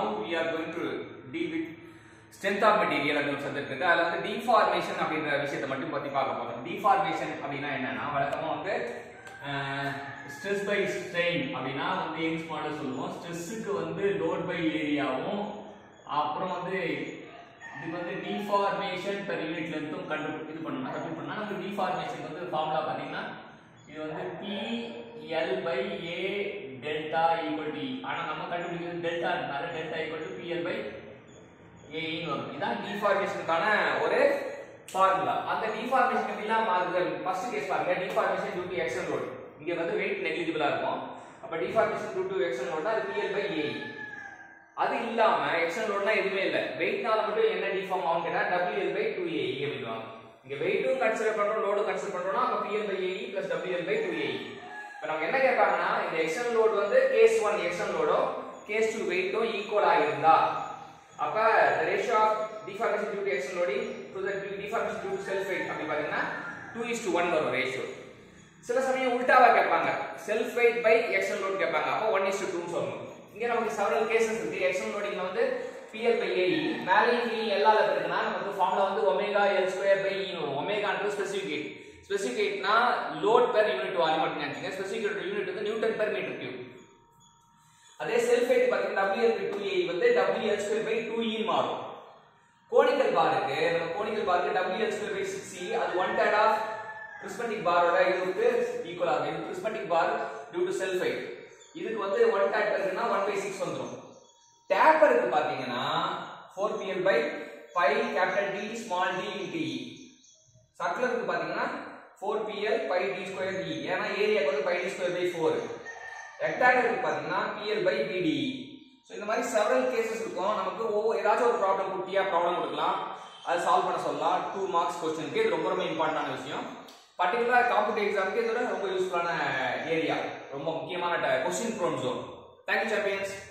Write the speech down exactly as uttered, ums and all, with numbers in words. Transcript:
we are going to deal with strength of material அப்படினு சொல்லிட்டு இருக்கு. அதுல வந்து deformation அப்படிங்கற விஷயத்தை மட்டும் பத்தி பார்க்க போறோம். deformation அப்படினா என்னன்னா வழக்கமா வந்து stress by strain அப்படினா வந்து யங்ஸ் மாடல் சொல்லுவோம். ஸ்ட்ரெஸ்க்கு வந்து load by ஏரியாவும் அப்புறம் வந்து இது வந்து deformation per unit length கண்டு இது பண்ணனும். அப்படி பண்ணா நமக்கு deformation வந்து ஃபார்முலா பாத்தீங்கன்னா இது வந்து P L by A delta equal to E. ஆனா நம்ம கண்டுபிடிக்கிறது டெல்டா இருக்கனால delta equal to P L by A ன்னு வரும். இதான் deformationக்கான ஒரு ஃபார்முலா. அந்த deformation எப்படிலாம் மாறுது? ஃபர்ஸ்ட் கேஸ் பாருங்க, deformation due to axial load. இங்க வந்து weight negligible ஆ இருக்கும். அப்ப deformation due to axial load அது P L by A. அது இல்லாம axial loadனா எதுவுமே இல்ல. வெயிட்னால மட்டும் என்ன டிஃபார்ம் ஆகும் கேட்டா W L by two A E அப்படிவாங்க. இங்க வெயிட்டும் கன்சிடர் பண்றோம், லோடும் கன்சிடர் பண்றோம்னா அப்ப P L by A E plus W L by two A E. இப்ப நமக்கு என்ன கேட்பாங்கன்னா இந்த external load வந்து case one external load case two weight equal ஆயிருந்தா அப்ப the ratio of deformation due to external loading to the deformation due to self weight அப்படி பாத்தீங்கன்னா two is to one வரும் ரேஷியோ. சில சமயம் உல்டாவா கேட்பாங்க, self weight by external load கேட்பாங்க, அப்ப one is to two ன்னு சொல்லணும். இங்க நமக்கு several cases இருக்கு. external loading வந்து P L by A E மேலேயும் கீழே எல்லால இருக்குன்னா நமக்கு ஃபார்முலா வந்து omega L square by E வரும். ஒமேகான்றது ஸ்பெசிஃபிக் ஹீட். ஸ்பெசிஃபிக் ஹீட்னா லோட் பெர் யூனிட் வால்யூம் மட்டும் நினைச்சீங்க. ஸ்பெசிஃபிக் யூனிட் வந்து நியூட்டன் பெர் மீட்டர் கியூப். அதே செல்ஃப் வெயிட் பாத்தீங்கன்னா W L by two A E வந்து W L square by two E மாறும். கோனிக்கல் பாருக்கு நம்ம கோனிக்கல் பாருக்கு W L square by six E அது one third of prismatic பாரோட இதுக்கு ஈக்குவல் ஆகும். இது prismatic bar due to self weight. இதுக்கு வந்து one third இருக்குன்னா one by six வந்துரும். டேப்பருக்கு பாத்தீங்கன்னா four P L by five capital D small d into E. சர்க்குலருக்கு பாத்தீங்கன்னா four P L pi d square E. ஏனா ஏரியாக்கு வந்து pi d square by four. ரெக்டாங்கிளுக்கு பாத்தீங்கன்னா P L by B D E. So இந்த மாதிரி several cases இருக்கும். நமக்கு ஒவ்வொரு ஏதாச்சும் ஒரு ப்ராப்ளம் குட்டியா ப்ராப்ளம் கொடுக்கலாம். அது சால்வ் பண்ண சொல்லலாம். two marks क्वेश्चनக்கு இது ரொம்ப ரொம்ப இம்பார்ட்டன்டான விஷயம். பர்టిక్యులர் காம்படிட்டிவ் எக்ஸாம்க்கு இது ரொம்ப யூஸ்ஃபுல்லான ஏரியா. ரொம்ப முக்கியமான question prone zone. Thank you champions.